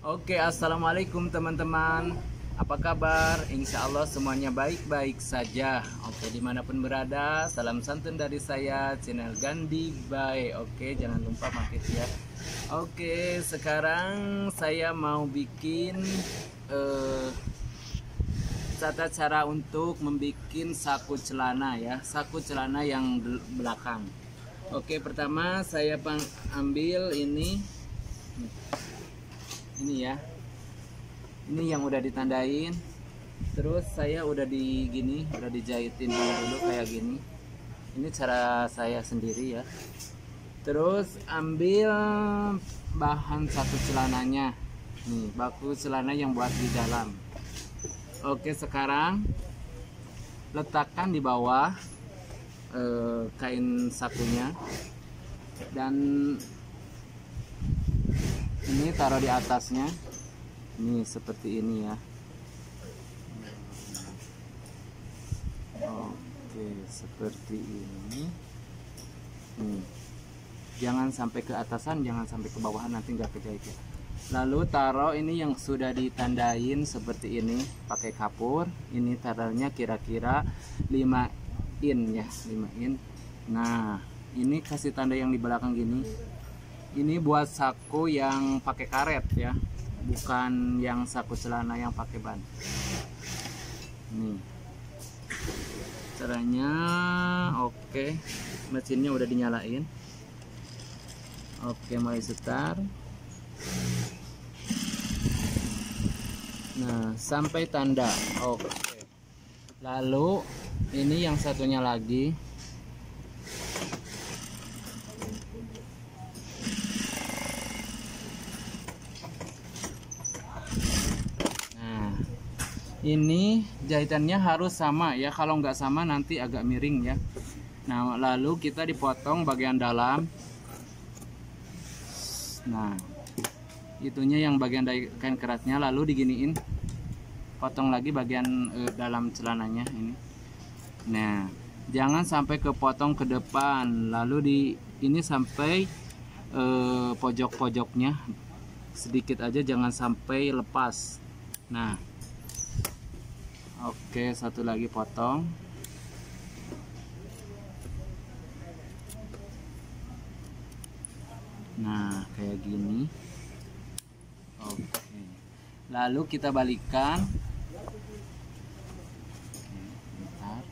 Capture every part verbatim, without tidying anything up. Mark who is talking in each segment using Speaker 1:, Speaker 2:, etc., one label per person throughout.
Speaker 1: Oke, assalamualaikum teman-teman. Apa kabar? Insya Allah semuanya baik-baik saja. Oke, dimanapun berada, salam santun dari saya, channel Gandhi Bay. Oke, jangan lupa mampir ya. Oke, sekarang saya mau bikin eh, tata cara untuk membuat saku celana ya, saku celana yang belakang. Oke, pertama saya ambil ini. Ini ya, ini yang udah ditandain. Terus saya udah di gini, udah dijahitin dulu kayak gini. Ini cara saya sendiri ya. Terus ambil bahan satu celananya. Nih, baku celana yang buat di dalam. Oke, sekarang letakkan di bawah eh, kain sakunya, dan ini taruh di atasnya. Ini seperti ini ya. Oke, seperti ini. Nih, jangan sampai ke atasan, jangan sampai ke bawahan, nanti nggak kejahit ya. Lalu taruh ini yang sudah ditandain seperti ini pakai kapur. Ini taruhnya kira-kira lima in ya, lima in. Nah, ini kasih tanda yang di belakang gini. Ini buat saku yang pakai karet ya, bukan yang saku celana yang pakai ban. Nih caranya. Oke, mesinnya udah dinyalain. Oke, mulai setar. Nah, sampai tanda. Oke, lalu ini yang satunya lagi. Ini jahitannya harus sama ya, kalau nggak sama nanti agak miring ya. Nah, lalu kita dipotong bagian dalam. Nah, itunya yang bagian dari kain keratnya, lalu diginiin, potong lagi bagian eh, dalam celananya ini. Nah, jangan sampai kepotong ke depan, lalu di ini sampai eh, pojok-pojoknya sedikit aja, jangan sampai lepas. Nah, oke, satu lagi potong. Nah, kayak gini. Oke, lalu kita balikan. Oke, bentar.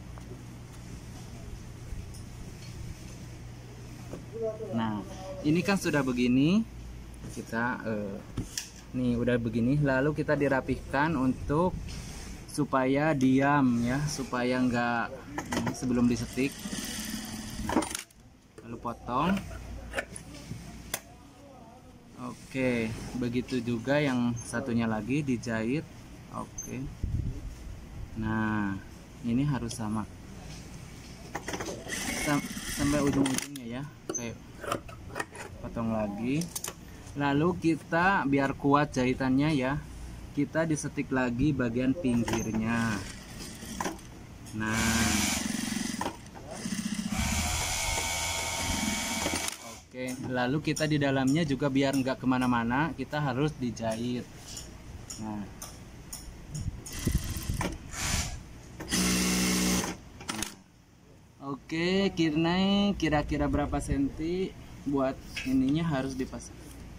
Speaker 1: Nah, ini kan sudah begini. Kita eh, nih udah begini, lalu kita dirapihkan untuk supaya diam ya, supaya enggak ini sebelum disetik. Lalu potong. Oke, begitu juga yang satunya lagi dijahit. Oke, nah ini harus sama Sam sampai ujung-ujungnya ya. Kayak potong lagi, lalu kita biar kuat jahitannya ya, kita disetik lagi bagian pinggirnya. Nah, oke, lalu kita di dalamnya juga biar nggak kemana-mana, kita harus dijahit. Nah, oke, kira-kira berapa senti buat ininya harus dipasang.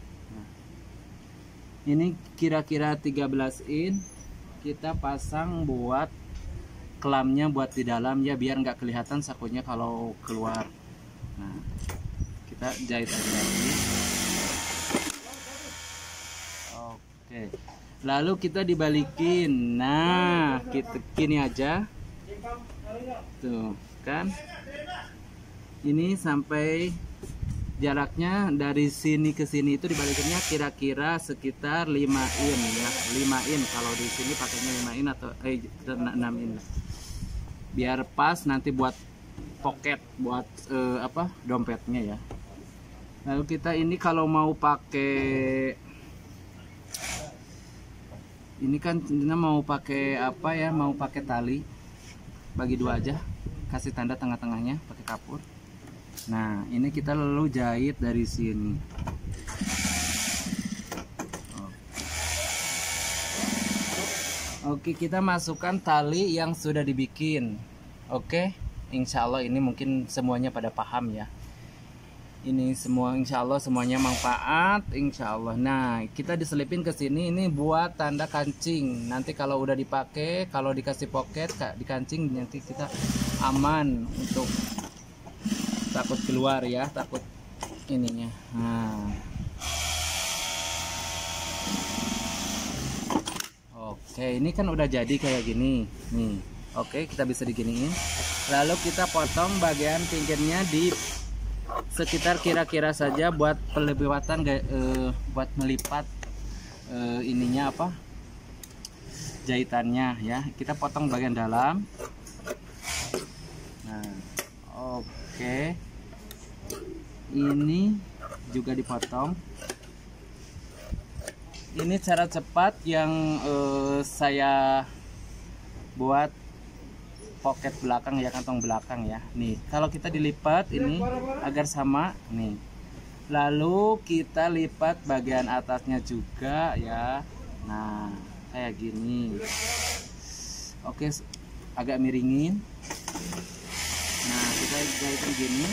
Speaker 1: Ini kira-kira tiga belas in. Kita pasang buat kelamnya buat di dalam ya, biar nggak kelihatan sakunya kalau keluar. Nah, kita jahit aja lagi. Oke, lalu kita dibalikin. Nah, kita gini aja tuh kan, ini sampai jaraknya dari sini ke sini itu dibalikinnya kira-kira sekitar lima in ya, lima in. Kalau di sini pakainya lima in atau eh enam in. Biar pas nanti buat pocket, buat eh, apa? dompetnya ya. Lalu kita ini kalau mau pakai ini kan kita mau pakai apa ya? Mau pakai tali. Bagi dua aja. Kasih tanda tengah-tengahnya pakai kapur. Nah, ini kita lalu jahit dari sini. Oke. Oke, kita masukkan tali yang sudah dibikin. Oke, insya Allah ini mungkin semuanya pada paham ya. Ini semua insya Allah semuanya manfaat, insya Allah. Nah, kita diselipin ke sini ini buat tanda kancing. Nanti kalau udah dipakai, kalau dikasih pocket di kancing, nanti kita aman untuk takut keluar ya, takut ininya. Nah. Oke, ini kan udah jadi kayak gini nih. Oke, kita bisa diginiin. Lalu kita potong bagian pinggirnya di sekitar kira-kira saja buat pelibatan eh, buat melipat eh, ininya apa? Jahitannya ya. Kita potong bagian dalam. Nah, oke. Ini juga dipotong. Ini cara cepat yang eh, saya buat pocket belakang ya, kantong belakang ya. Nih, kalau kita dilipat ini agar sama nih. Lalu kita lipat bagian atasnya juga ya. Nah, kayak gini. Oke, agak miringin. Nah, kita jahit begini.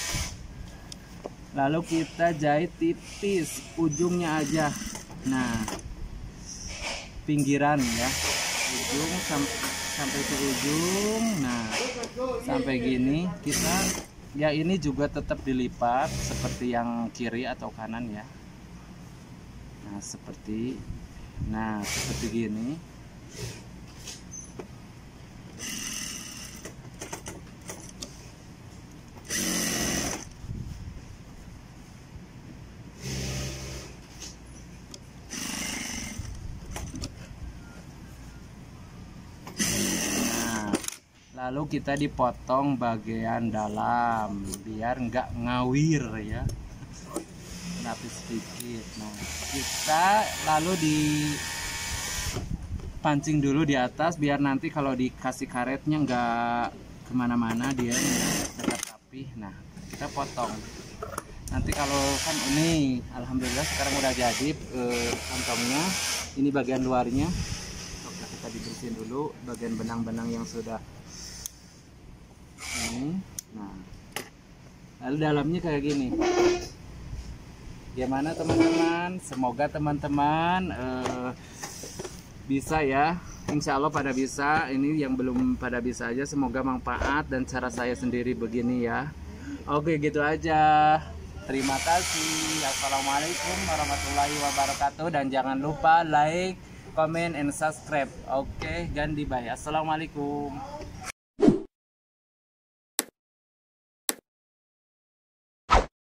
Speaker 1: Lalu kita jahit tipis ujungnya aja. Nah, pinggiran ya, ujung sampai sampai ke ujung. Nah, sampai gini kita ya, ini juga tetap dilipat seperti yang kiri atau kanan ya. Nah, seperti nah seperti gini. Lalu kita dipotong bagian dalam biar nggak ngawir ya, lapis sedikit. Nah, kita lalu dipancing dulu di atas biar nanti kalau dikasih karetnya nggak kemana-mana, dia ya, tetap rapi. Nah, kita potong. Nanti kalau kan ini alhamdulillah sekarang udah jadi eh, kantongnya. Ini bagian luarnya. Oke, kita dibersihin dulu bagian benang-benang yang sudah ini. Nah, lalu dalamnya kayak gini. Gimana teman-teman? Semoga teman-teman eh, bisa ya. Insya Allah pada bisa. Ini yang belum pada bisa aja, semoga manfaat dan cara saya sendiri begini ya. Oke, gitu aja. Terima kasih. Assalamualaikum warahmatullahi wabarakatuh. Dan jangan lupa like, comment, and subscribe. Oke, ganti bye. Assalamualaikum.